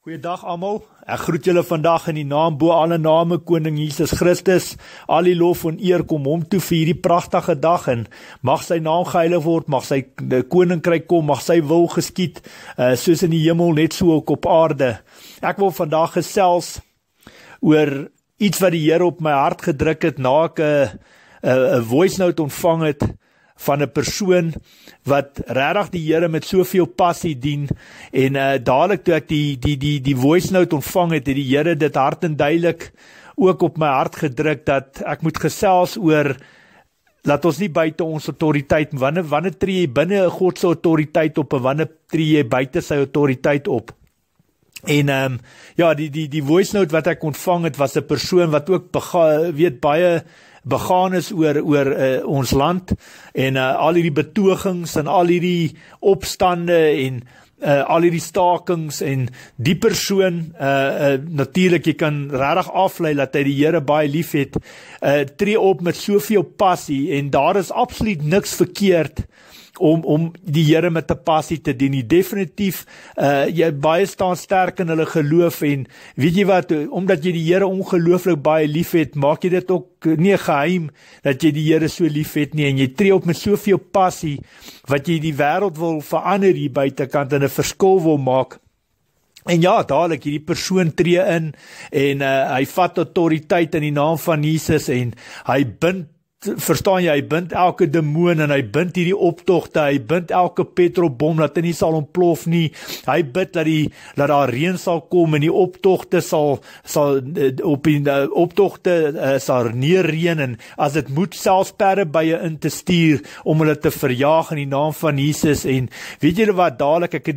Goeiedag almal, ek groet julle vandag in die naam bo alle name, Koning Jesus Christus. Al die lof en eer kom hom toe vir hierdie pragtige dag en mag sy naam geheilig word, mag sy koninkryk kom, mag sy wil geskied, soos in die hemel, net so ook op aarde. Ek wil vandag gesels oor iets wat die Here op my hart gedruk het, na ek 'n voice note ontvang het van 'n persoon wat regtig die Here met soveel passie dien, en dadelik toe ek die voice note ontvang het die Here dit hard en duidelik ook op my hart gedruk, dat ek moet gesels oor, laat ons nie buite ons autoriteit, wanneer tree jy binne God se autoriteit op, en wanneer tree jy buite sy autoriteit op. En die voice note wat ek ontvang het, was 'n persoon wat ook baie begaan is oor ons land, en al hierdie betogings en al hierdie opstande en al hierdie stakings, en die persoon natuurlik, jy kan regtig aflei dat hy die Here baie lief het, tree op met soveel passie, en daar is absoluut niks verkeerd om die Here met 'n passie te dien. Definitief, jy baie staan sterk in hulle geloof, en weet jy wat, omdat jy die Here ongelooflik baie lief het, maak jy dit ook nie 'n geheim dat jy die Here so lief het nie, en jy tree op met soveel passie, wat jy die wêreld wil verander hier buitekant, en 'n verskil wil maak. En ja, dadelik, hierdie persoon tree in, en hy vat autoriteit in die naam van Jesus, en hy bind, verstaan jy, hy bind elke demoon, en hy bind hierdie optogte, hy bind elke petrolbom, dat hy nie sal ontplof nie, hy bid dat daar reën sal kom, en die optogte sal op die optogte sal neerreën, en as dit moet, selfs perdebye in te stuur, om hulle te verjaag in die naam van Jesus. En weet julle wat, dadelik, ek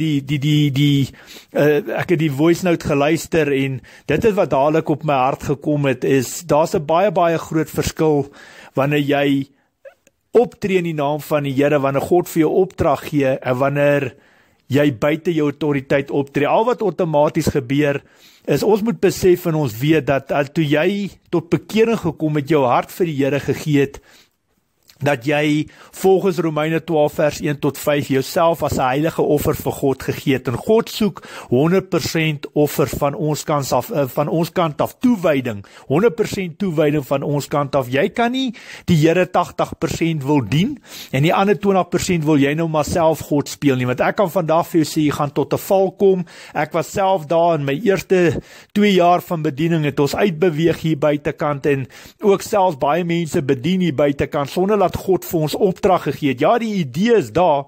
het die voice note geluister, en dit is wat dadelik op my hart gekom het, is, daar's 'n baie groot verskil, wanneer jy optree in die naam van die Here, wanneer God vir jou opdrag gee, en wanneer jy buite jou autoriteit optree. Al wat outomaties gebeur, is ons moet besef en ons weet dat toe jy tot bekering gekom het, jou hart vir die Here gegee het, dat jy volgens Romeine 12 vers 1 tot 5 jouself as 'n heilige offer vir God gegee het, en God soek 100% offer van ons kant af, toewyding, 100% toewyding van ons kant af. Jy kan nie die Here 80% wil dien, en die ander 20% wil jy nou maar self God speel nie, want ek kan vandag vir jou sê, jy gaan tot 'n val kom. Ek was self daar in my eerste 2 jaar van bediening, het ons uitbeweeg hier buitekant, en ook selfs baie mense bedien hier buitekant, sonder dat God vir ons opdrag gegee het. Ja, die idee is daar.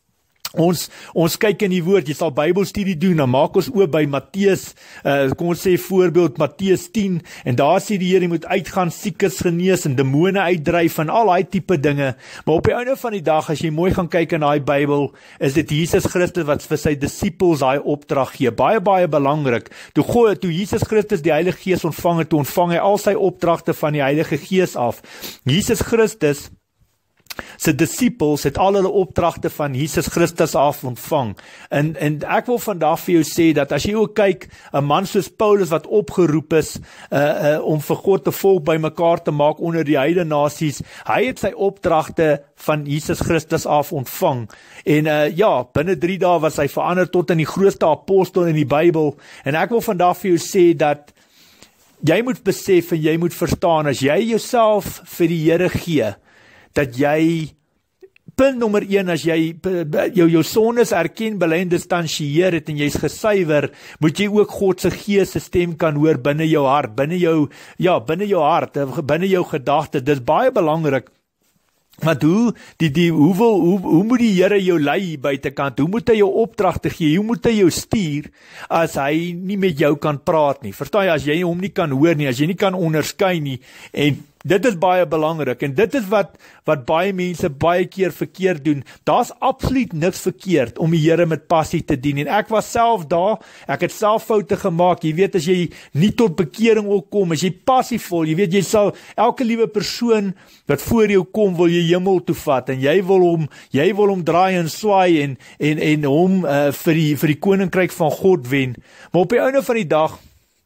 Ons kyk in die woord, jy sal Bybelstudie doen, dan maak ons oop by Matteus, kom ons sê voorbeeld, Matteus 10, en daar sê die Here, jy moet uitgaan, siekes genees, en demone uitdryf, en al die tipe dinge, maar op die einde van die dag, as jy mooi gaan kyk in die Bybel, is dit Jesus Christus wat vir sy disippels daai opdrag gee, baie belangrik. Toe Jesus Christus die Heilige Gees ontvang het, toe ontvang hy al sy opdragte van die Heilige Gees af. Jesus Christus sy disippels het al hulle opdragte van Jesus Christus af ontvang, en ek wil vandag vir jou sê, dat as jy ook kyk, 'n man soos Paulus wat opgeroep is, om vir God 'n volk bymekaar te maak onder die heidene nasies, hy het sy opdragte van Jesus Christus af ontvang, en binne 3 dae was hy verander tot in die grootste apostel in die Bybel, en ek wil vandag vir jou sê, dat jy moet besef, en jy moet verstaan, as jy jouself vir die Here gee, dat jy, punt nommer 1, as jy jou sondes erken, bely en distansieer het, en jy's gesuiwer, moet jy ook God se Gees se stem kan hoor binne jou hart, binne jou hart, binne jou gedagte. Dis baie belangrik. Want hoe moet die Here jou lei hier buitekant? Hoe moet hy jou opdragte gee? Hoe moet hy jou stuur, as hy nie met jou kan praat nie? Verstaan jy, as jy hom nie kan hoor nie, as jy nie kan onderskei nie, en dit is baie belangrik, en dit is wat baie mense baie keer verkeerd doen. Daar's absoluut niks verkeerd om die Here met passie te dien, en ek was self daar, ek het self foute gemaak. Jy weet, as jy nie tot bekering wil kom, as jy passievol, jy weet, jy sal elke liewe persoon wat voor jou kom, wil jy hemel toe vat, en jy wil hom draai en swaai, en hom vir die koninkryk van God wen. Maar op die einde van die dag,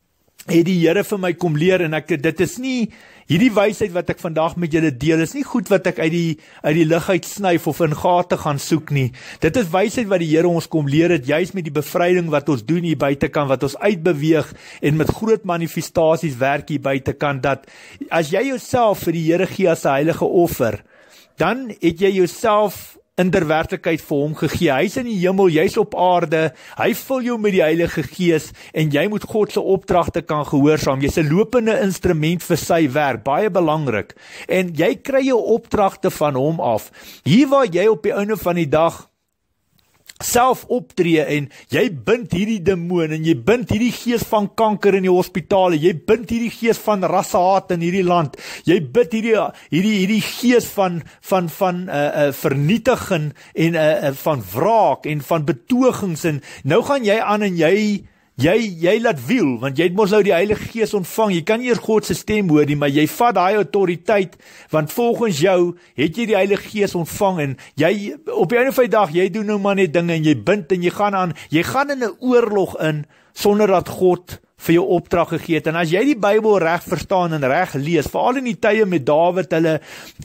het die Here vir my kom leer, en dit is nie, hierdie wysheid wat ek vandag met julle deel, is nie goed wat ek uit die lug uit snyf of in gate gaan soek nie. Dit is wysheid wat die Here ons kom leer het, juis met die bevryding wat ons doen hier buitekant, wat ons uitbeweeg en met groot manifestasies werk hier buitekant, dat as jy jouself vir die Here gee as 'n heilige offer, dan het jy jouself in der werklikheid vir hom gegee. Hy is in die hemel, jy's op aarde, hy vul jou met die Heilige Gees, en jy moet God se opdragte kan gehoorsaam. Jy's 'n lopende instrument vir sy werk, baie belangrik. En jy kry jou opdragte van hom af. Hier waar jy op die einde van die dag self optree, en jy bind hierdie demoon, en jy bind hierdie gees van kanker in die hospitale, jy bind hierdie gees van rassehaat in hierdie land, jy bind hierdie gees van vernietiging, en van wraak, en van betogings, en nou gaan jy aan, en jy laat wiel, want jy het mos nou die Heilige Gees ontvang, jy kan nie eers God se stem hoor nie, maar jy vat daai autoriteit, want volgens jou het jy die Heilige Gees ontvang, en jy, op die einde van die dag, jy doen nou maar net dinge, en jy bind, en jy gaan in 'n oorlog in, sonder dat God vir jou opdrag gegee het, en as jy die Bybel reg verstaan en reg lees, veral in die tye met Dawid, hulle,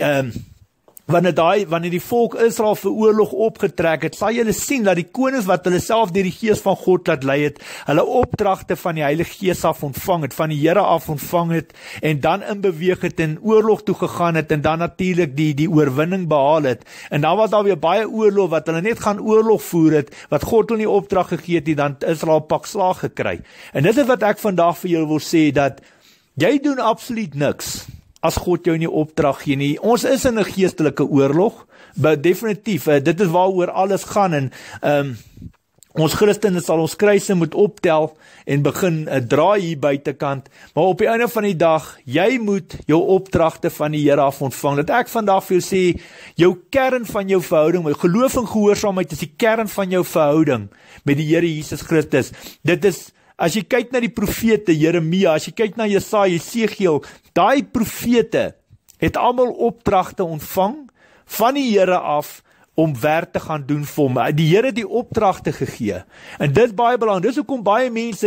wanneer die volk Israel vir oorlog opgetrek het, sal julle sien dat die konings wat hulle self deur die Gees van God laat lei het, hulle opdragte van die Heilige Gees af ontvang het, van die Here af ontvang het, en dan in beweeg het, en oorlog toe gegaan het, en dan natuurlik die oorwinning behaal het, en dan was daar weer baie oorlog, wat hulle net gaan oorlog voer het, wat God hulle nie opdrag gegee het, dan Israel pak slaag gekry. En dit is wat ek vandag vir julle wil sê, dat jy doen absoluut niks as God jou nie opdrag gee nie. Ons is in 'n geestelike oorlog, definitief, dit is waaroor alles gaan, en ons Christene sal ons kruise moet optel, en begin draai hier buitekant, maar op die einde van die dag, jy moet jou opdragte van die Here af ontvang, dat ek vandag vir jou sê, jou kern van jou verhouding, my geloof en gehoorsaamheid is die kern van jou verhouding, met die Here Jesus Christus. Dit is, as jy kyk na die profete, Jeremia, as jy kyk na Jesaja, Esegiel, daai profete het almal opdragte ontvang van die Here af om werk te gaan doen vir hom. Die Here het die opdragte gegee. En dit is baie belangrik. Dis hoekom baie mense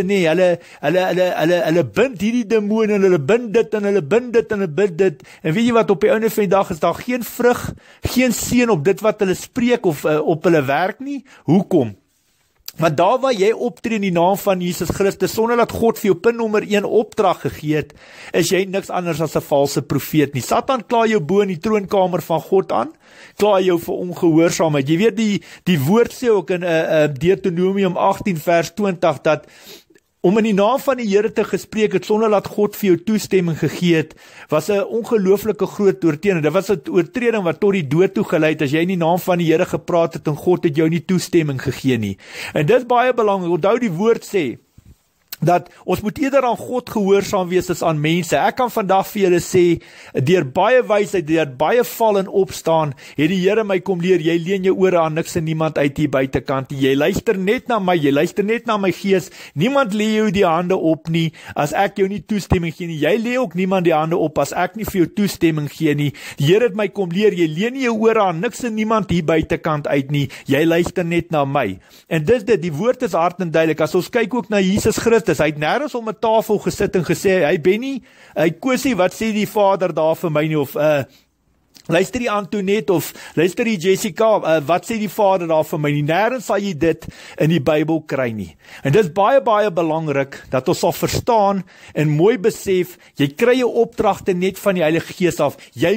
hulle bind hierdie demone, en hulle bind dit, en hulle bind dit, en hulle bind dit. En weet jy wat, op die einde van die dag is daar geen vrug, geen seën op dit wat hulle spreek of op hulle werk nie. Hoekom? Want daar waar jy optree in die naam van Jesus Christus, sonder dat God vir jou punt nommer 1 opdrag gegee het, is jy niks anders as 'n valse profeet nie. Satan kla jou bo in die troonkamer van God aan, kla jou vir ongehoorsaamheid. Jy weet, die woord sê ook in Deuteronomium 18 vers 20, dat om in die naam van die Here te gespreek het, sonder dat God vir jou toestemming gegee het, was 'n ongelooflike groot oortreding. Dit was 'n oortreding wat tot die dood toe gelei het, as jy in die naam van die Here gepraat het, en God het jou nie toestemming gegee nie. En dit is baie belangrik, onthou die woord sê, dat ons moet eerder aan God gehoorsaam wees as aan mense. Ek kan vandag vir julle sê, deur baie wysheid, deur baie val en opstaan, het die Here my kom leer, jy leen jou ore aan niks en niemand uit hier buitekant. Jy luister net na my, jy luister net na my gees. Niemand lê jou die hande op nie, as ek jou nie toestemming gee nie. Jy lê ook niemand die hande op, as ek nie vir jou toestemming gee nie. Die Here het my kom leer, jy leen nie jou ore aan niks en niemand hier buitekant uit nie. Jy luister net na my. En dis dit, die woord is hard en duidelik. As ons kyk ook na Jesus Christus, hy het nêrens om 'n tafel gesit en gesê, hy Benny, Kosie, wat sê die Vader daar vir my nie, of luister die Antoinette, of luister die Jessica, wat sê die Vader daar vir my nie. Nêrens sal jy dit in die Bybel kry nie. En dit is baie, baie belangrik, dat ons sal verstaan, en mooi besef, jy kry jou opdragte net van die Heilige Gees af. Jy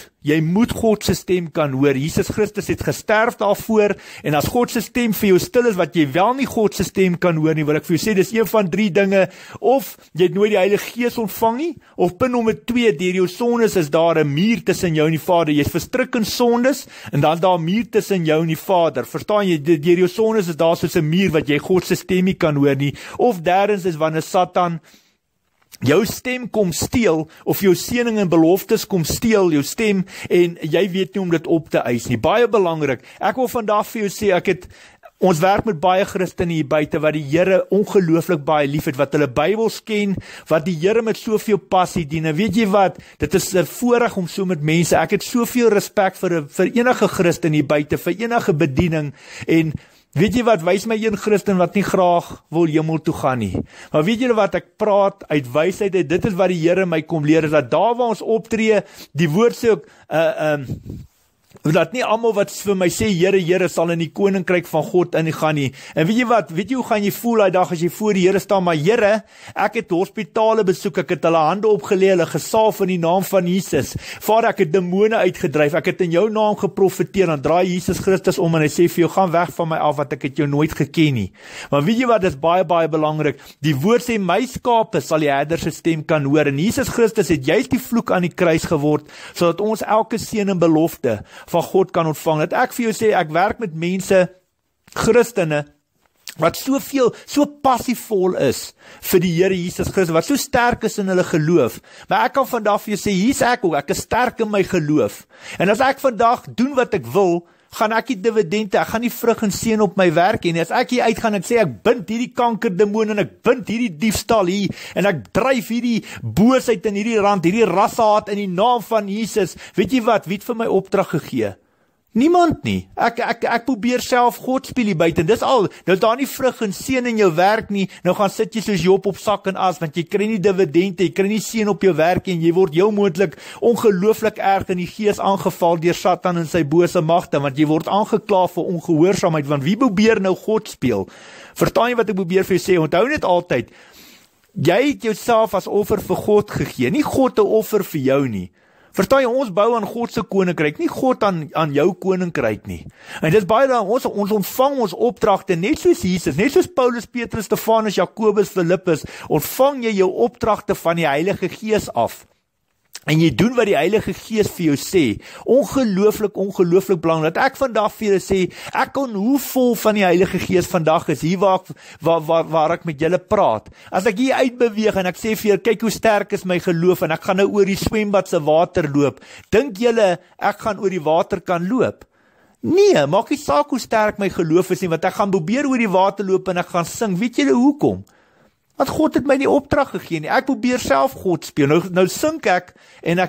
moet God se stem kan hoor. Jesus Christus het gesterf daarvoor, en as God se stem vir jou stil is, wat jy wel nie God se stem kan hoor nie, wil ek vir jou sê, dis een van 3 dinge, of jy het nooit die Heilige Gees ontvang nie, of punt nommer 2, deur jou sondes is daar 'n muur tussen jou en die Vader. Jy's verstrik in sondes, en dan is daar 'n muur tussen jou en die Vader. Verstaan jy, deur jou sondes is daar soos 'n muur, wat jy God se stem nie kan hoor nie. Of derdens is wanneer Satan jou stem kom steel, of jou seëning en beloftes kom steel, jou stem, en jy weet nie om dit op te eis nie. Baie belangrik. Ek wil vandag vir jou sê, ons werk met baie Christene hier buite, wat die Here ongelooflik baie lief het, wat hulle Bybels ken, wat die Here met soveel passie dien. En weet jy wat, dit is 'n voorreg om so met mense, ek het soveel respek vir enige Christen hier buite, vir enige bediening, en Weet jy wat, wys my een Christen wat nie graag wil hemel toe gaan nie. Maar weet julle wat, ek praat uit wysheid, dit is wat die Here my kom leer, is dat daar waar ons optree, die woord sê ook, dat nie almal wat vir my sê, Here, Here, sal in die koninkryk van God ingaan nie. En weet jy wat, weet jy hoe gaan jy voel die dag as jy voor die Here staan, maar Here, ek het hospitale besoek, ek het hulle hande opgelê, hulle gesalf in die naam van Jesus. Vader, ek het demone uitgedryf, ek het in jou naam geprofeteer, dan draai Jesus Christus om en hy sê vir jou, gaan weg van my af, want ek het jou nooit geken nie. Maar weet jy wat, dit is baie, baie belangrik. Die woord sê, my skape sal die herder se stem kan hoor. En Jesus Christus het juist die vloek aan die kruis geword, sodat ons elke seën en belofte van God kan ontvang. Dat ek vir jou sê, ek werk met mense, Christene, wat so passievol is vir die Here Jesus Christus, wat so sterk is in hulle geloof. Maar ek kan vandag vir jou sê, hier's ek ook, ek is sterk in my geloof. En as ek vandag doen wat ek wil, gaan ek die dividende, ek gaan nie vrug en seën op my werk en as ek hier uitgaan en sê, ek bind hierdie kankerdemoon en ek bind hierdie diefstal hier en ek dryf hierdie boosheid in hierdie rand, hierdie rassehaat in die naam van Jesus, weet jy wat, wie het vir my opdrag gegee? Niemand nie. Ek probeer self God speel hier buite. Dis al. Nou is daar nie vrug en seën in jou werk nie. Nou gaan sit jy soos Job op sak en as, want jy kry nie dividende, jy kry nie seën op jou werk en jy word jou moontlik ongelooflik erg in die gees aangeval deur Satan en sy bose magte, want jy word aangekla vir ongehoorsaamheid, want wie probeer nou God speel? Verstaan jy wat ek probeer vir jou sê? Onthou net altyd, jy het jouself as offer vir God gegee, nie God 'n offer vir jou nie. Verstaan jy, ons bou aan God se koninkryk, nie God aan jou koninkryk nie. En dis baie dan, ons ontvang ons opdragte, net soos Jesus, net soos Paulus, Petrus, Stefanus, Jakobus, Filippus, ontvang jy jou opdragte van die Heilige Gees af. En jy doen wat die Heilige Gees vir jou sê. Ongelooflik belangrik. Dat ek vandag vir julle sê, ek kon hoe vol van die Heilige Gees vandag is, hier waar ek met julle praat. As ek hier uitbeweeg en ek sê vir julle, kyk hoe sterk is my geloof en ek gaan nou oor die swembad se water loop. Dink julle, ek gaan oor die water kan loop? Nee, maak nie saak hoe sterk my geloof is nie, want ek gaan probeer oor die water loop en ek gaan sing. Weet julle hoekom? Want God het my die opdrag gegee nie. Ek probeer self God speel. Nou sink ek en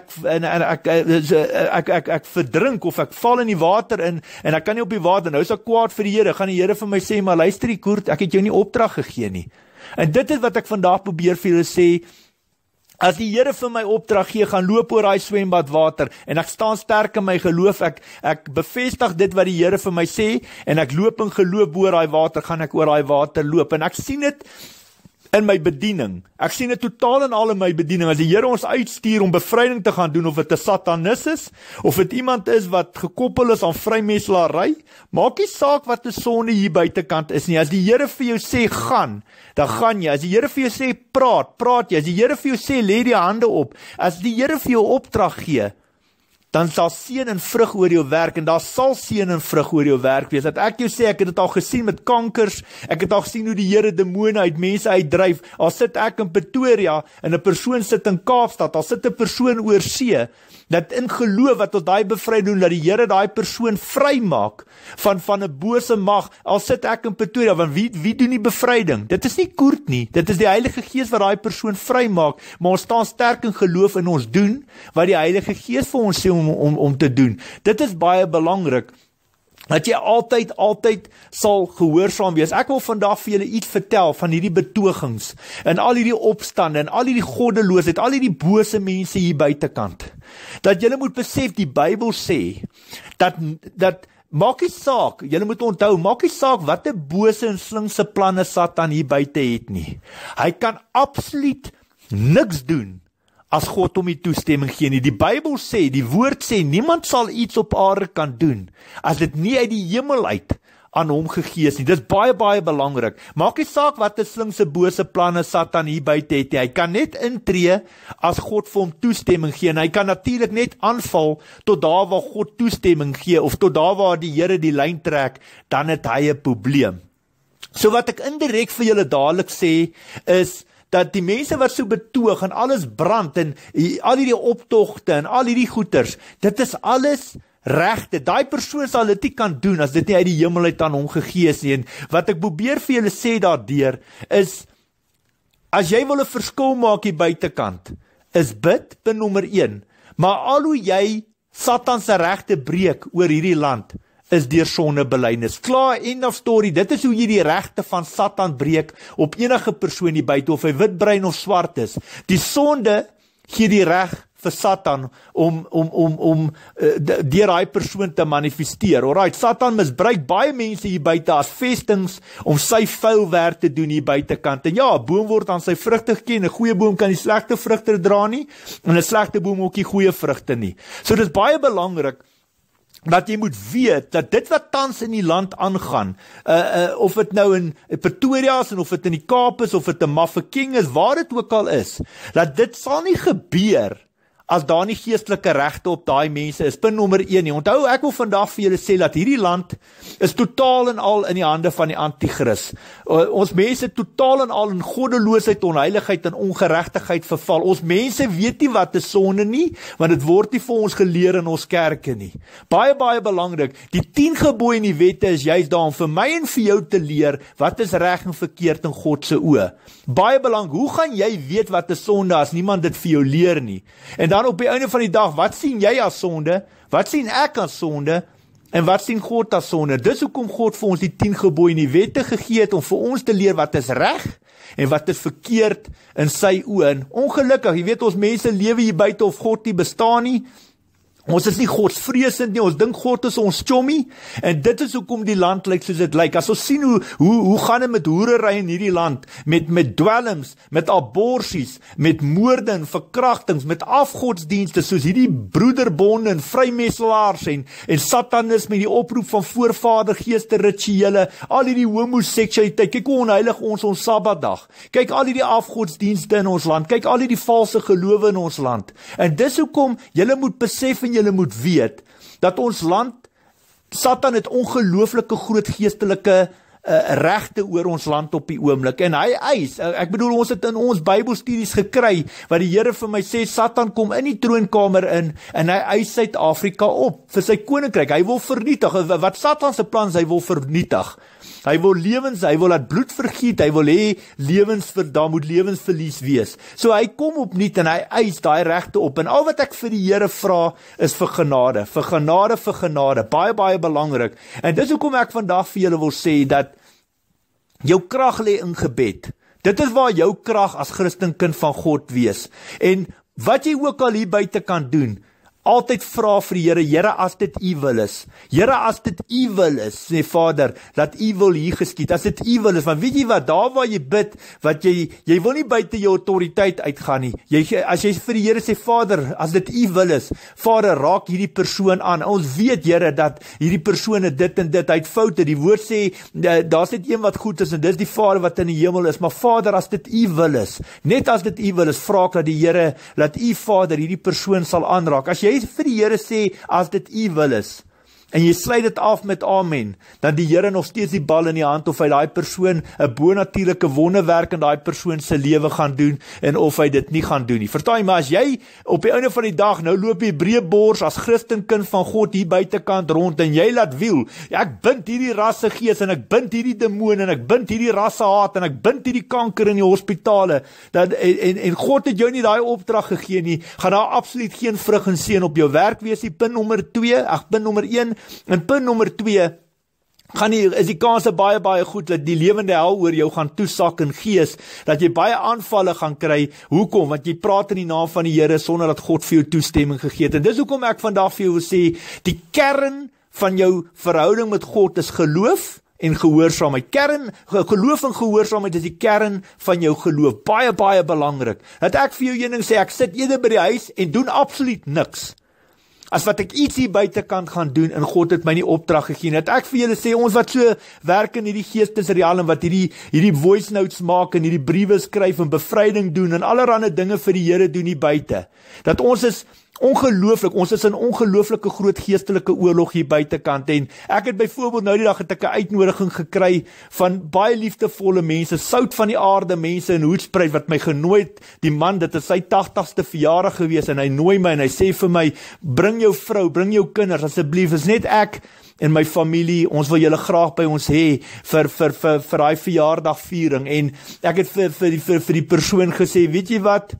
ek verdrink of ek val in die water in en ek kan nie op die water. Nou is ek kwaad vir die Here. Gaan die Here vir my sê, maar luister die koert, ek het jou nie opdrag gegee nie. En dit is wat ek vandag probeer vir julle sê. As die Here vir my opdrag gee, gaan loop oor daai swembad water en ek staan sterk in my geloof, ek bevestig dit wat die Here vir my sê en ek loop in geloof oor daai water, gaan ek oor daai water loop en ek sien dit in my bediening. Ek sien dit totaal en al in my bediening. As die Here ons uitstuur om bevryding te gaan doen, of dit 'n satanis is, of dit iemand is wat gekoppel is aan vrymeselary, maak nie saak wat 'n sonde hier buitekant is nie. As die Here vir jou sê gaan, dan gaan jy. As die Here vir jou sê praat jy. As die Here vir jou sê lê die hande op. As die Here vir jou opdrag gee, dan sal seën en vrug oor jou werk, en daar sal seën en vrug oor jou werk wees. Dat ek jou sê, ek het dit al gesien met kankers, ek het al gesien hoe die Here demone uit mense uitdryf. Al sit ek in Pretoria, en 'n persoon sit in Kaapstad, al sit 'n persoon oor see, dat in geloof wat tot daai bevryding doen, dat die Here daai persoon vry maak van 'n bose mag. Al sit ek in Pretoria, want wie doen die bevryding? Dit is nie Koert nie, dit is die Heilige Gees wat daai persoon vry maak, maar ons staan sterk in geloof en ons doen wat die Heilige Gees vir ons sê om te doen. Dit is baie belangrik, dat jy altyd sal gehoorsaam wees. Ek wil vandag vir julle iets vertel van hierdie betogings, en al hierdie opstande, en al hierdie goddeloosheid, al hierdie bose mense hier buitekant. Dat julle moet besef, die Bybel sê, dat maak nie saak, julle moet onthou, maak nie saak wat 'n bose en slinkse planne Satan hier buite het nie. Hy kan absoluut niks doen as God hom die toestemming gee nie. Die Bybel sê, die woord sê, niemand sal iets op aarde kan doen as dit nie uit die hemel uit aan hom gegee is nie. Dit is baie belangrik. Maak nie saak wat 'n slinkse bose planne Satan hier buite het nie. Hy kan net intree as God vir hom toestemming gee, en hy kan natuurlik net aanval tot daar waar God toestemming gee, of tot daar waar die Here die lyn trek, dan het hy 'n probleem. So wat ek indirek vir julle dadelik sê, is dat die mense wat so betoog en alles brand en al hierdie optogte en al hierdie goeters, dit is alles regte. Daai persoon sal dit nie kan doen as dit nie uit die hemel uit aan hom gegee is nie. En wat ek probeer vir julle sê daardeur is, as jy wil 'n verskil maak hier buitekant, is bid nommer 1. Maar al hoe jy Satan se regte breek oor hierdie land, is deur sondebelydenis. Klaar, end of story. Dit is hoe jy die regte van Satan breek op enige persoon hier buite, of hy wit, bruin of swart is. Die sonde gee die reg vir Satan om deur daai persoon te manifesteer. Alright, Satan misbruik baie mense hier buite as vestings om sy vuil werk te doen hier buitekant. En ja, 'n boom word aan sy vrugte geken. 'n Goeie boom kan nie slegte vrugte dra nie, en 'n slegte boom ook nie goeie vrugte nie. So dit is baie belangrik dat jy moet weet, dat dit wat tans in die land aangaan, of het nou in Pretoria is, en of het in die Kaap is, of het in Mafeking is, waar het ook al is, dat dit sal nie gebeur, as daar nie geestelike regte op daai mense is. Punt nommer 1 nie. Onthou, ek wil vandag vir julle sê, dat hierdie land is totaal en al in die hande van die anti-kris. Ons mense totaal en al in goddeloosheid, onheiligheid en ongeregtigheid verval. Ons mense weet nie wat is sonde nie, want dit word nie vir ons geleer in ons kerke nie. Baie, baie belangrik, die 10 gebooie in die wette is juist daar om vir my en vir jou te leer, wat is reg en verkeerd in God se oë. Baie belangrik, hoe gaan jy weet wat is sonde as niemand dit vir jou leer nie? En dan op die einde van die dag, wat sien jy as sonde? Wat sien ek as sonde? En wat sien God as sonde? Dis hoekom God vir ons die 10 gebooie in die wette gegee het, om vir ons te leer wat is reg en wat is verkeerd in sy oë. En ongelukkig, jy weet, ons mense lewe hier buite of God nie bestaan nie. Ons is nie godsvreesend nie, ons dink God is ons chommie, en dit is hoekom die land lyk soos dit lyk. As ons sien hoe gaan dit met hoerery in hierdie land, met dwelms, met aborsies, met moorde en verkrachtings, met afgodsdienste, soos hierdie broederbonde en vrymesselaars en satanisme, die oproep van voorvadergeeste rituele, al hierdie homoseksualiteit, kyk hoe onheilig ons Sabbatdag, kyk al hierdie afgodsdienste in ons land, kyk al hierdie valse gelowe in ons land, en dis hoekom julle moet besef en julle moet weet, dat ons land, Satan het ongelooflike groot geestelike regte oor ons land op die oomblik, en hy eis, ek bedoel, ons het in ons Bybelstudies gekry, wat die Here vir my sê, Satan kom in die troonkamer in, en hy eis Suid-Afrika op, vir sy koninkryk, hy wil vernietig, wat Satan se plan is, hy wil vernietig, hy wil lewens, hy wil laat bloed vergiet, hy wil hê daar moet lewensverlies wees, so hy kom opnuut, en hy eis daai regte op, en al wat ek vir die Here vra, is vir genade, baie, baie belangrik, en dis hoekom ek vandag vir julle wil sê, dat jou krag lê in gebed. Dit is waar jou krag as Christenkind van God wees. En wat jy ook al hier buite kan doen, altyd vra vir die Here, Here, as dit U wil is. Here, as dit U wil is, sê Vader, dat U wil hier geskied. As dit U wil is, want weet jy wat, daar waar jy bid, wat jy wil nie buite jou autoriteit uitgaan nie. As jy vir die Here sê, Vader, as dit U wil is, Vader, raak hierdie persoon aan. Ons weet, Here, dat hierdie persoon het dit en dit, hy het foute. Die woord sê, daar's net een wat goed is, en dis die Vader wat in die hemel is. Maar Vader, as dit U wil is, net as dit U wil is, vra ek dat die Here, dat U Vader hierdie persoon sal aanraak. As jy vir die Here sê, as dit U wil is, en jy sluit dit af met amen, dan die Here nog steeds die bal in die hand, of hy daai persoon 'n bonatuurlike wonderwerk in daai persoon se lewe gaan doen, en of hy dit nie gaan doen nie. Verstaan jy, maar as jy op die einde van die dag, nou loop jy breedbors as Christenkind van God hier buitekant rond, en jy laat wiel, ek bind hierdie rassegees, en ek bind hierdie demoon, en ek bind hierdie rassehaat, en ek bind hierdie kanker in die hospitale, en God het jou nie daai opdrag gegee nie, gaan daar absoluut geen vrug en seën op jou werk wees nie. Punt nommer 1, en punt nommer 2, is die kanse baie, baie goed, dat die lewende hel oor jou gaan toesak in gees, dat jy baie aanvalle gaan kry. Hoekom? Want jy praat in die naam van die Here, sonder dat God vir jou toestemming gegee het. En dis hoekom ek vandag vir jou wil sê, die kern van jou verhouding met God is geloof en gehoorsaamheid. Geloof en gehoorsaamheid is die kern van jou geloof. Baie, baie belangrik. Dat ek vir jou een ding sê, ek sit eerder by die huis en doen absoluut niks, as wat ek iets hier buitekant gaan doen, en God het my nie opdrag gegee. Dat ek vir julle sê, ons wat so werk in hierdie geestesrealm, wat hierdie voice notes maak, en hierdie briewe skryf, en bevryding doen, en allerhande dinge vir die Here doen hier buite, dat ons is ongelooflik, ons is in ongelooflike groot geestelike oorlog hier buitekant, en ek het byvoorbeeld nou die dag het ek 'n uitnodiging gekry van baie liefdevolle mense, sout van die aarde mense in Hoedspruit, wat my genooi het, die man, dit is sy 80ste verjaardag gewees, en hy nooi my, en hy sê vir my, bring jou vrou, bring jou kinders, asseblief, is net ek en my familie, ons wil julle graag by ons hê, vir daai verjaardagviering, en ek het vir die persoon gesê, weet jy wat,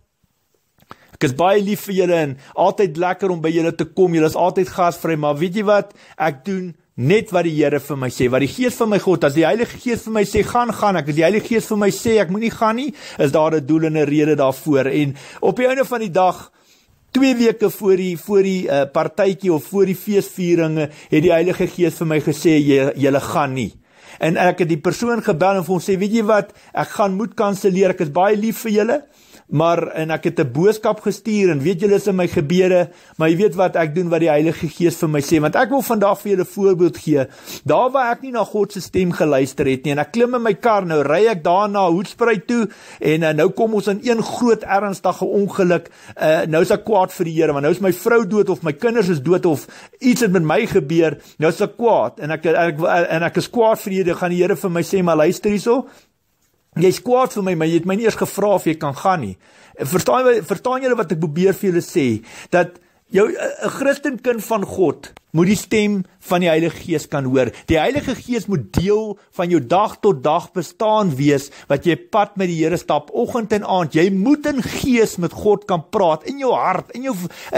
ek is baie lief vir julle, en altyd lekker om by julle te kom, julle is altyd gasvry, maar weet jy wat, ek doen net wat die Here vir my sê, wat die Gees vir my God, as die Heilige Gees vir my sê, gaan ek, as die Heilige Gees vir my sê, ek moet nie gaan nie, is daar 'n doel en 'n rede daarvoor, en op die einde van die dag, 2 weke voor die partytjie, of voor die feesvieringe, het die Heilige Gees vir my gesê, julle gaan nie. En ek het die persoon gebel en vir hom sê, weet jy wat, ek moet kanselleer, ek is baie lief vir julle, en ek het 'n boodskap gestuur, en weet julle is in my gebede, maar jy weet wat, ek doen wat die Heilige Gees vir my sê, want ek wil vandag vir julle voorbeeld gee, daar waar ek nie na God se stem geluister het nie, en ek klim in my kar, nou ry ek daar na Hoedspruit toe, en nou kom ons in een groot ernstige ongeluk, nou is ek kwaad vir die Here, want nou is my vrou dood, of my kinders is dood, of iets het met my gebeur, nou is ek kwaad, en ek is kwaad vir die Here, gaan die Here vir my sê, maar luister hierso, jy is kwaad vir my, maar jy het my nie eers gevra of jy kan gaan nie. Verstaan julle wat ek probeer vir julle sê, dat 'n Christenkind van God moet die stem van die Heilige Gees kan hoor. Die Heilige Gees moet deel van jou dag tot dag bestaan wees, wat jy pad met die Here stap, oggend en aand. Jy moet in gees met God kan praat, in jou hart, in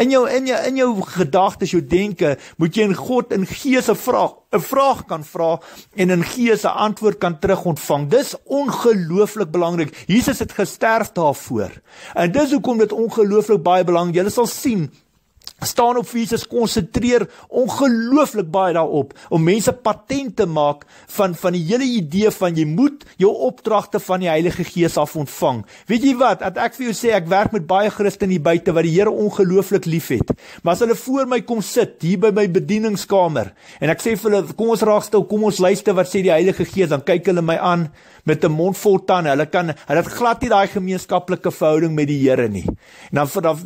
jou gedagtes, jou denke, moet jy in God in gees 'n vraag kan vra, en in gees 'n antwoord kan terug ontvang. Dis ongelooflik belangrik. Jesus het gesterf daarvoor. En dis hoekom dit ongelooflik baie belangrik. Julle sal sien, staan op Jesus, konsentreer ongelooflik baie daarop, om mense patent te maak van die hele idee van, jy moet jou opdragte van die Heilige Gees af ontvang. Weet jy wat, ek vir jou sê, ek werk met baie Christen hier buite, wat die Here ongelooflik lief het, maar as hulle voor my kom sit, hier by my bedieningskamer, en ek sê vir hulle, kom ons raak stil, kom ons luister wat sê die Heilige Gees, dan kyk hulle my aan, met 'n mond vol tande, hulle het glad nie daai gemeenskaplike verhouding met die Here nie. En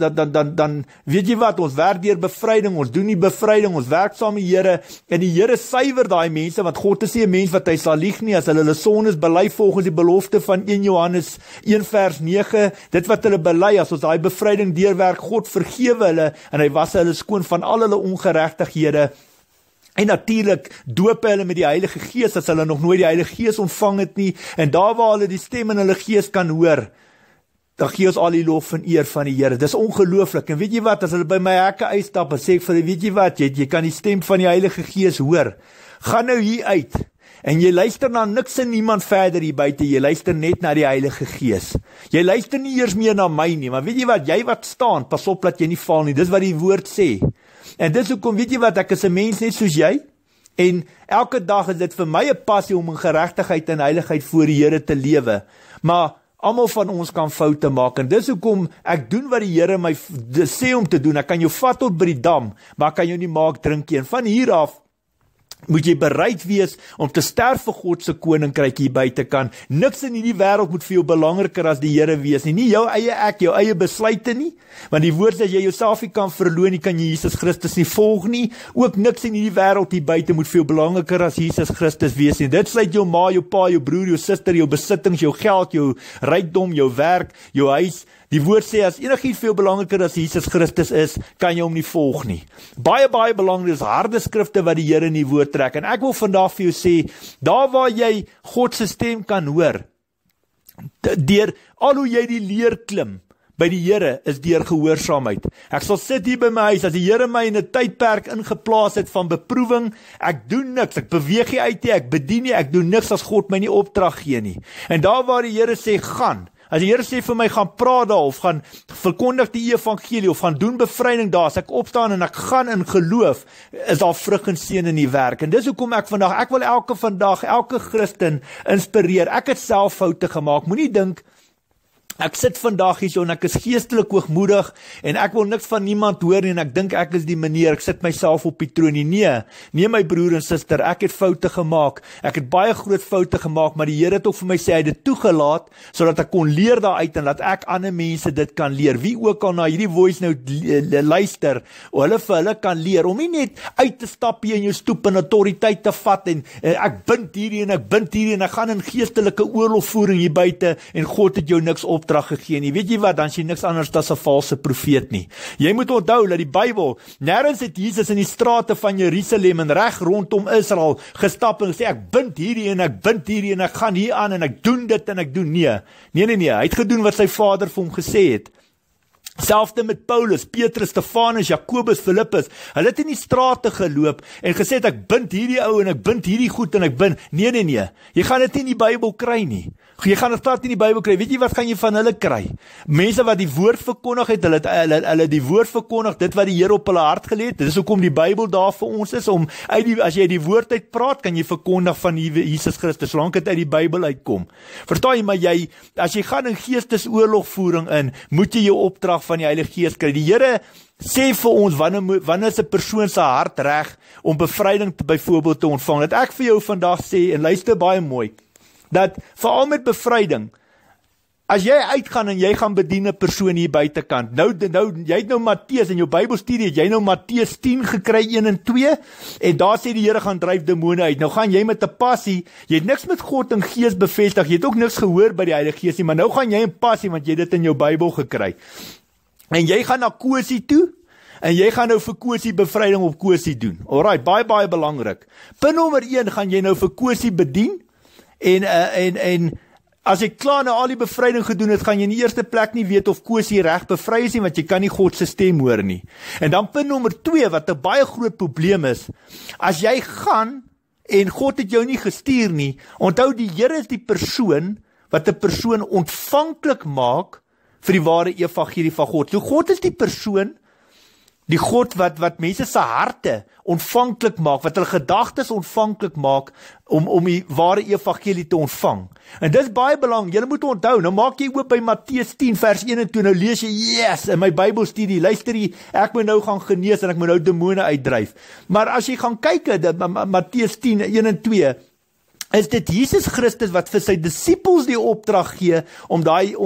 dan weet jy wat, ons werk deur bevryding, ons doen nie bevryding, ons werk saam met die Here, en die Here suiwer daai mense, want God is nie 'n mens wat hy sal lieg nie, as hulle sondes bely volgens die belofte van 1 Johannes 1 vers 9, dit wat hulle bely, as ons daai bevryding deurwerk, God vergewe hulle, en hy was hulle skoon van al hulle ongeregtighede. En natuurlik doop hulle met die Heilige Gees, as hulle nog nooit die Heilige Gees ontvang het nie, en daar waar hulle die stem in hulle gees kan hoor, dan gee ons al die lof en eer van die Here. Dis ongelooflik, en weet jy wat, as hulle by my hekke uitstap, en sê ek vir hulle, weet jy wat, jy kan die stem van die Heilige Gees hoor, gaan nou hier uit, en jy luister na niks en niemand verder hier buite, jy luister net na die Heilige Gees. Jy luister nie eers meer na my nie, maar weet jy wat, jy wat staan, pas op dat jy nie val nie, dis wat die woord sê. En dis hoekom, weet jy wat, ek is 'n mens net soos jy, en elke dag is dit vir my 'n passie om in geregtigheid en heiligheid voor die Here te lewe, maar almal van ons kan foute maak, en dis hoekom ek doen wat die Here my sê om te doen. Ek kan jou vat tot by die dam, maar ek kan jou nie maak drink nie, en van hier af moet jy bereid wees om te sterf vir God se koninkryk hier buitekant. Niks in hierdie wêreld moet vir jou belangriker as die Here wees nie. Nie jou eie jou eie besluite nie, want die woord sê as jy jouself nie kan verloon nie, kan jy Jesus Christus nie volg nie. Ook niks in hierdie wêreld hier buite moet vir jou belangriker as Jesus Christus wees nie. Dit sluit jou ma, jou pa, jou broer, jou suster, jou besittings, jou geld, jou rykdom, jou werk, jou huis. Die woord sê, as enigiets veel belangriker as Jesus Christus is, kan jy hom nie volg nie. Baie belangrik, is harde skrifte wat die Here in die woord trek, en ek wil vandag vir jou sê, daar waar jy God se stem kan hoor, deur al hoe jy die leer klim, by die Here is deur gehoorsaamheid. Ek sal sit hier by my huis, as die Here my in 'n tydperk ingeplaas het van beproewing, ek doen niks, ek beweeg nie uit nie, ek bedien nie, ek doen niks as God my nie opdrag gee nie. En daar waar die Here sê, gaan, as die Here sê vir my, gaan praat daar, of gaan verkondig die evangelie, of gaan doen bevryding daar, as ek opstaan en ek gaan in geloof, is daar vrug en seën in die werk. En dis hoekom ek wil elke Christen inspireer. Ek het self foute gemaak, moenie dink, ek sit vandag hier so, en ek is geestelik hoogmoedig, en ek wil niks van niemand hoor nie, en ek dink ek is die meneer, ek sit myself op die troon nie. Nee my broer en suster, ek het foute gemaak, ek het baie groot foute gemaak, maar die Here het ook vir my sê, hy het dit toegelaat, sodat ek kon leer daaruit, en dat ek ander mense dit kan leer, wie ook al na hierdie voice nou luister, hulle vir hulle kan leer, om nie net uit te stap hier in jou stoep, en autoriteit te vat, en ek bind hierdie, en ek gaan in geestelike oorlogvoering hier buite, en God het jou niks opdrag gegee nie. Weet jy wat, dan is jy niks anders as 'n valse profeet nie. Jy moet onthou dat die Bybel, nêrens het Jesus in die strate van Jerusalem en reg rondom Israel gestap en gesê, ek bind hierdie en ek gaan hier aan en ek doen dit en ek doen nee. Nee, hy het gedoen wat sy Vader vir hom gesê het. Selfde met Paulus, Petrus, Stefanus, Jakobus, Filippus. Hulle het in die strate geloop en gesê ek bind hierdie ou en ek bind hierdie goed en ek bind. Nee. Jy gaan dit nie in die Bybel kry nie. Jy gaan dit glad nie in die Bybel kry. Weet jy wat gaan jy van hulle kry? Mense wat die woord verkondig het, hulle die woord verkondig, dit wat die Here op hulle hart gelê het. Dit is hoekom die Bybel daar vir ons is om as jy die woord uit praat, kan jy verkondig van Jesus Christus, solank dit uit die Bybel uitkom. Verstaan jy, maar as jy gaan in geestesoorlogvoering in, moet jy jou opdrag van die Heilige Gees kry. Die Here sê vir ons, wanneer is 'n persoon se hart reg om bevryding byvoorbeeld te ontvang. Dat ek vir jou vandag sê, en luister baie mooi, dat veral met bevryding, as jy uitgaan en jy gaan bedien 'n persoon hier buitekant, jy het nou Matteus, in jou Bybelstudie het jy nou Matteus 10 gekry, 1 en 2, en daar sê die Here gaan dryf demone uit. Nou gaan jy met 'n passie, jy het niks met God en Gees bevestig, jy het ook niks gehoor by die Heilige Gees nie, maar nou gaan jy in passie, want jy het dit in jou Bybel gekry. En jy gaan na Kosie toe, en jy gaan nou vir Kosie bevryding op Kosie doen. Alright, baie belangrik. Punt nommer 1, gaan jy nou vir Kosie bedien, en as jy klaar nou al die bevryding gedoen het, gaan jy in die eerste plek nie weet of Kosie reg bevry is nie, want jy kan nie God se stem hoor nie. En dan punt nommer 2, wat 'n baie groot probleem is, as jy gaan, en God het jou nie gestuur nie, onthou die Here is die persoon, wat 'n persoon ontvanklik maak, vir die ware evangelie van God. So God is die persoon, die God wat mense se harte ontvanklik maak, wat hulle gedagtes ontvanklik maak, om die ware evangelie te ontvang. En dit is baie belangrik, jy moet onthou, nou maak jy oop by Matteus 10 vers 1 en 2, nou lees jy, yes, in my Bybelstudie, luister jy, ek moet nou gaan genees, en ek moet nou demone uitdryf. Maar as jy gaan kyk, Matteus 10, 1 en 2, is dit Jesus Christus wat vir sy disippels die opdrag gee, om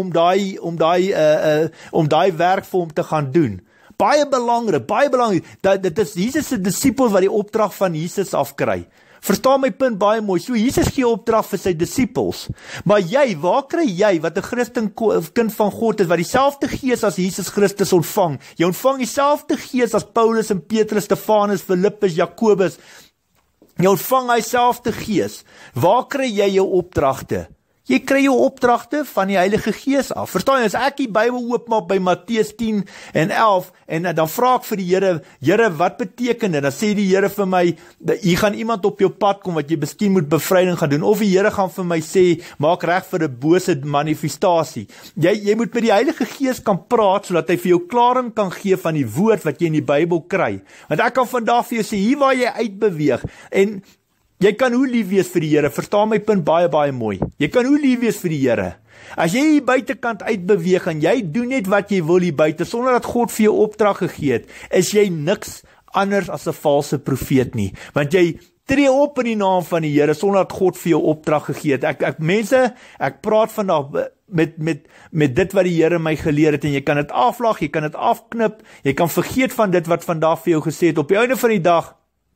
daai werk vir hom te gaan doen. Baie belangrik, dit is Jesus se disippels wat die opdrag van Jesus afkry. Verstaan my punt baie mooi, so Jesus gee opdrag vir sy disippels, maar waar kry jy, wat 'n Christen kind van God is, wat dieselfde Gees as Jesus Christus ontvang? Jy ontvang dieselfde Gees as Paulus en Petrus, Stefanus, Filippus, Jakobus, jy ontvang hy selfde Gees. Waar kry jy jou opdragte? Jy kry jou opdragte van die Heilige Gees af. Verstaan jy, as ek die Bybel oopmaak by Matteus 10 en 11, en dan vra ek vir die Here, wat beteken dit? Dan sê die Here vir my, hier gaan iemand op jou pad kom, wat jy miskien moet bevryding gaan doen, of die Here gaan vir my sê, maak reg vir 'n bose manifestasie. Jy moet met die Heilige Gees kan praat, sodat hy vir jou klaring kan gee van die woord wat jy in die Bybel kry. Want ek kan vandag vir jou sê, hier waar jy uitbeweeg, en jy kan hoe lief wees vir die Here, verstaan my punt baie mooi. Jy kan hoe lief wees vir die Here. As jy hier buitekant uitbeweeg, en jy doen net wat jy wil hier buite, sonder dat God vir jou opdrag gegee het, is jy niks anders as 'n valse profeet nie. Want jy tree op in die naam van die Here, sonder dat God vir jou opdrag gegee het. Ek praat vandag met dit wat die Here my geleer het, en jy kan dit aflag, jy kan dit afknip, jy kan vergeet van dit wat vandag vir jou gesê het. Op die einde van die dag,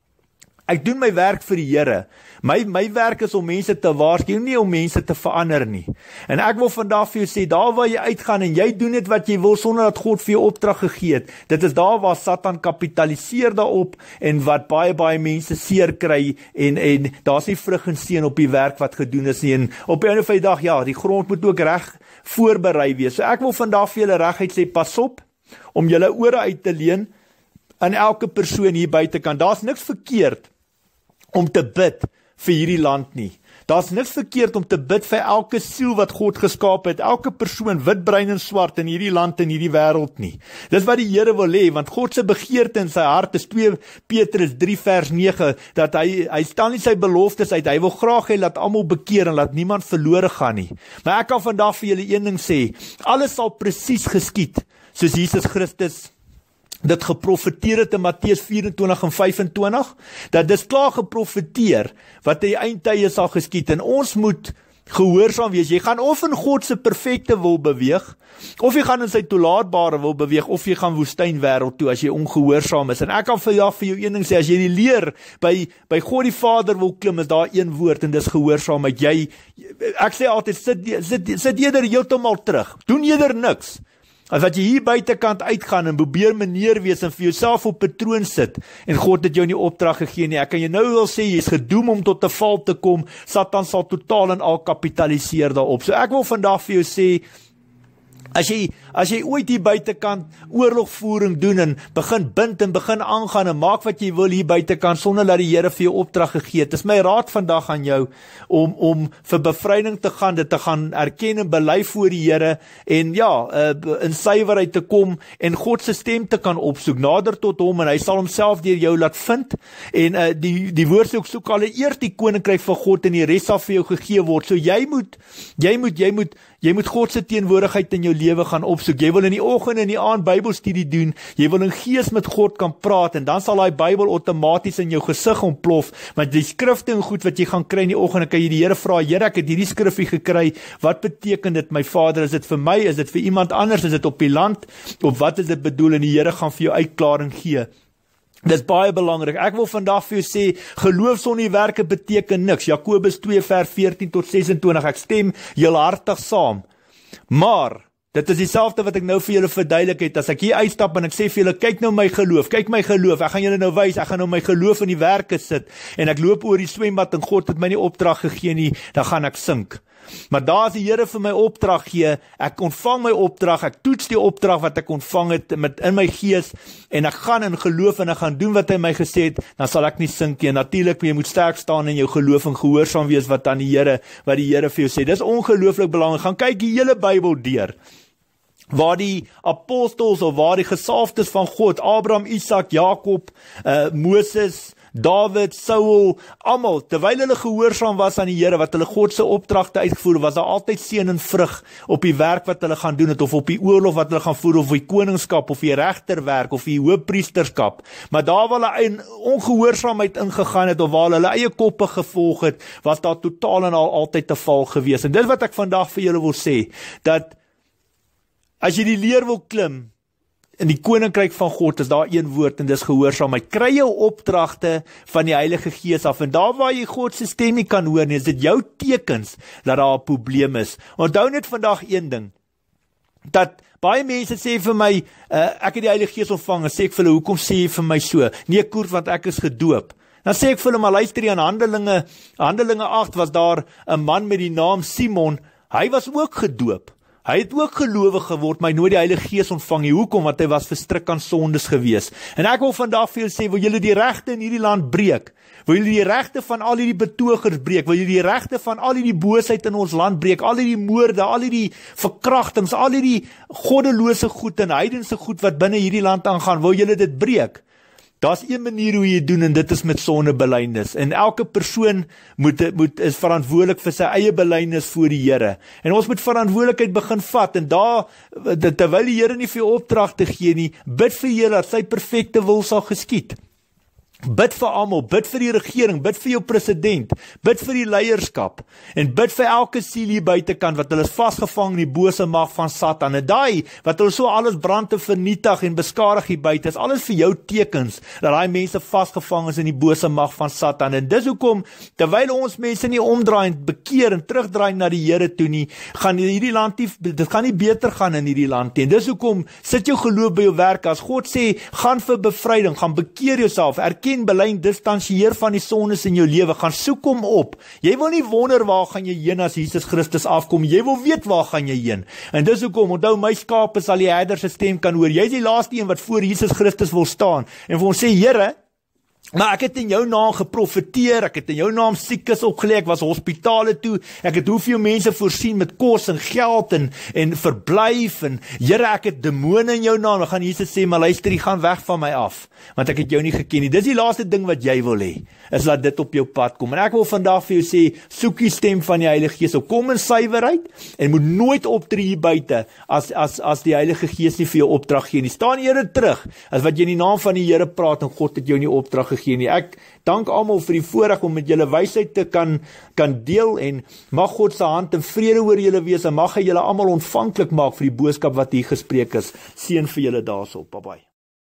ek doen my werk vir die Here. My werk is om mense te waarsku, nie om mense te verander nie. En ek wil vandag vir jou sê, daar waar jy uitgaan en jy doen net wat jy wil sonder dat God vir jou opdrag gegee het, dit is daar waar Satan kapitaliseer daarop en wat baie mense seer kry en daar's nie vrug en seën op die werk wat gedoen is nie. En op die einde van die dag, ja, die grond moet ook reg voorberei wees. So ek wil vandag vir julle reguit sê, pas op om julle ore uit te leen aan elke persoon hier buitekant. Daar's niks verkeerd om te bid vir hierdie land nie. Daar's niks verkeerd om te bid vir elke siel wat God geskaap het, elke persoon, wit, bruin en swart in hierdie land en hierdie wêreld nie. Dis wat die Here wil hê, want God se begeerte in sy hart is 2 Petrus 3 vers 9, dat hy stel nie sy beloftes uit, hy wil graag hê dat almal bekeer en laat niemand verlore gaan nie. Maar ek kan vandag vir julle een ding sê, alles sal presies geskied, soos Jesus Christus dit geprofeteer het in Matteus 24 en 25, dat dis klaar geprofeteer, wat in die eindtye sal geskied, en ons moet gehoorsaam wees. Jy gaan of in God se perfekte wil beweeg, of jy gaan in sy toelaatbare wil beweeg, of jy gaan woestynwêreld toe as jy ongehoorsaam is. En ek kan vir jou een ding sê, as jy die leer by God die Vader wil klim, is daar een woord, en dis gehoorsaamheid. Ek sê altyd, sit eerder heeltemal terug, doen eerder niks, as wat jy hier buitekant uitgaan en probeer meneer wees en vir jouself op 'n troon sit en God het jou nie opdrag gegee nie. Ek kan jou nou wel sê, jy is gedoem om tot 'n val te kom. Satan sal totaal en al kapitaliseer daarop. So ek wil vandag vir jou sê, as as jy ooit hier buitekant oorlogvoering doen en begin bind en begin aangaan en maak wat jy wil hier buitekant sonder dat die Here vir jou opdrag gegee het. Dis my raad vandag aan jou om vir bevryding te gaan, dit te gaan erken en bely voor die Here en in suiwerheid te kom en God se stem te kan opsoek, nader tot hom en hy sal homself deur jou laat vind en die woord sê ook soek alleeers die koninkryk van God en die res sal vir jou gegee word. So jy moet God se teenwoordigheid in jou lewe gaan opsoek. Jy wil in die oggend en die aand Bybelstudie doen. Jy wil in gees met God kan praat en dan sal daai Bybel outomaties in jou gesig ontplof. Want die skrifte en goed wat jy gaan kry in die oggend, kan jy die Here vra, Here, ek het hierdie skrifgie gekry. Wat beteken dit, my Vader? Is dit vir my? Is dit vir iemand anders? Is dit op die land? Of wat is dit bedoel? En die Here gaan vir jou uitklaring gee. Dis baie belangrik. Ek wil vandag vir jou sê, geloof sonder werke beteken niks. Jakobus 2 vers 14 tot 26. Ek stem heelhartig saam. Maar dit is dieselfde wat ek nou vir julle verduidelik het. As ek hier uitstap en ek sê vir julle, kyk nou my geloof, kyk my geloof. Ek gaan julle nou wys, ek gaan nou my geloof in die werke sit en ek loop oor die swembad en God het my nie opdrag gegee nie, dan gaan ek sink. Maar daar as die Here vir my opdrag gee, ek ontvang my opdrag, ek toets die opdrag wat ek ontvang het in my gees en ek gaan in geloof en ek gaan doen wat hy my gesê het, dan sal ek nie sink nie. Natuurlik, jy moet sterk staan in jou geloof en gehoorsaam wees wat die Here vir jou sê. Dis ongelooflik belangrik. Gaan kyk die hele Bybel deur. Waar die apostels of waar die gesalfdes van God, Abraham, Isak, Jakob, Moses, David, Saul, almal, terwyl hulle gehoorsaam was aan die Here, wat hulle God se opdragte uitgevoer, was daar altyd seën en vrug op die werk wat hulle gaan doen het, of op die oorlog wat hulle gaan voer, of die koningskap, of die regterwerk, of die hoëpriesterskap. Maar daar waar hulle in ongehoorsaamheid ingegaan het, of waar hulle eie koppe gevolg het, was daar totaal en al altyd te val gewees. En dit wat ek vandag vir julle wil sê, dat as jy die leer wil klim, in die koninkryk van God is daar een woord en dis gehoorsaamheid. Kry jou opdragte van die Heilige Gees af en daar waar jy God se stem nie kan hoor nie, is dit jou tekens dat daar 'n probleem is. Onthou net vandag een ding, dat baie mense sê vir my, ek het die Heilige Gees ontvang, en sê ek vir hulle, hoekom sê jy vir my so? Nee, Koert, want ek is gedoop. Dan sê ek vir hulle, maar luister jy aan Handelinge 8 was daar 'n man met die naam Simon, hy was ook gedoop. Hy het ook gelowig geword, maar hy nooit die Heilige Gees ontvang nie. Hoekom? Want hy was verstrik aan sondes gewees. En ek wil vandag vir julle sê, wil julle die regte in hierdie land breek? Wil julle die regte van al hierdie betogers breek? Wil julle die regte van al hierdie boosheid in ons land breek? Al hierdie moorde, al hierdie verkrachtings, al hierdie goddelose goed en heidense goed wat binne hierdie land aangaan, wil julle dit breek? Daar's een manier hoe jy doen en dit is met sondebelydenis. En elke persoon is verantwoordelik vir sy eie belydenis voor die Here. En ons moet verantwoordelikheid begin vat en terwyl die Here nie vir jou opdragte gee nie, bid vir die Here dat sy perfekte wil sal geskied. Bid vir almal, bid vir die regering, bid vir jou president, bid vir die leierskap en bid vir elke siel hier buitekant wat hulle is vasgevang in die bose mag van Satan. En daai wat hulle so alles brand te vernietig en beskadig hier buite, is alles vir jou tekens dat daai mense vasgevang is in die bose mag van Satan. En dis hoekom terwyl ons mense nie omdraai en bekeer en terugdraai na die Here toe nie, gaan hierdie land dit gaan nie beter gaan in hierdie land nie. En dis hoekom sit jou geloof by jou werk. As God sê gaan vir bevryding, gaan bekeer jouself, erken bely, distansieer van die sondes in jou lewe, gaan soek hom op. Jy wil nie wonder waar gaan jy heen as Jesus Christus afkom, jy wil weet waar gaan jy heen. En dis hoekom, onthou my skape sal die herder se stem kan hoor. Jy is die laaste een wat voor Jesus Christus wil staan en vir ons sê, Here, maar ek het in jou naam geprofeteer, ek het in jou naam siekes opgelê, ek was hospitale toe, ek het hoeveel mense voorsien met kos en geld en verblyf, en Here, ek het demone in jou naam. Dan gaan Jesus sê, maar luister, die gaan weg van my af, want ek het jou nie geken nie. Dis die laaste ding wat jy wil hê, is laat dit op jou pad kom. En ek wil vandag vir jou sê, soek die stem van die Heilige Gees, kom in suiwerheid, en moet nooit optree hier buite, as die Heilige Gees nie vir jou opdrag gee nie. Staan eerder terug, as wat jy in die naam van die Here praat, en God het jou nie opdrag gegee nie. Ek dank almal vir die voorreg om met julle wysheid te kan deel, en mag God se hand in vrede oor julle wees, en mag hy julle almal ontvanklik maak vir die boodskap wat hier gespreek is. Seën vir julle daarso. Bye bye.